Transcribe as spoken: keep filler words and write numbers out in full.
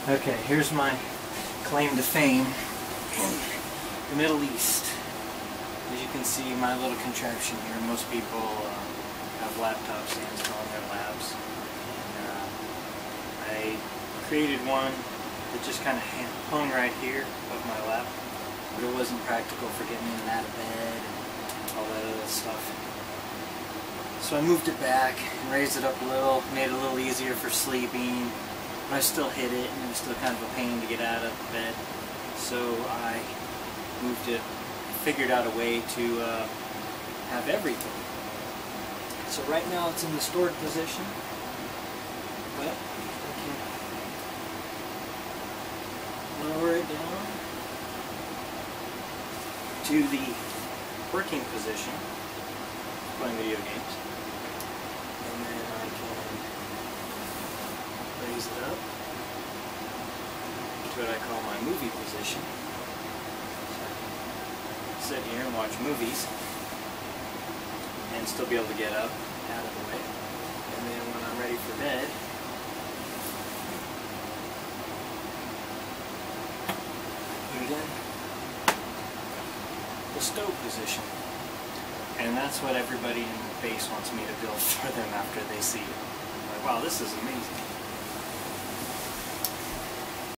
Okay, here's my claim to fame in the Middle East. As you can see, my little contraption here, most people uh, have laptops and install in their labs. And, uh, I created one that just kind of hung right here above my lap, but it wasn't practical for getting in and out of bed and all that other stuff. So I moved it back and raised it up a little, made it a little easier for sleeping. But I still hit it, and it was still kind of a pain to get out of bed. So I moved it, figured out a way to uh, have everything. So right now it's in the stored position, but I can lower it down to the working position, playing video games, and then I can raise it up to what I call my movie position. So I can sit here and watch movies and still be able to get up out of the way. And then when I'm ready for bed, I put it in the stove position. And that's what everybody in the base wants me to build for them after they see it. Like, wow, this is amazing.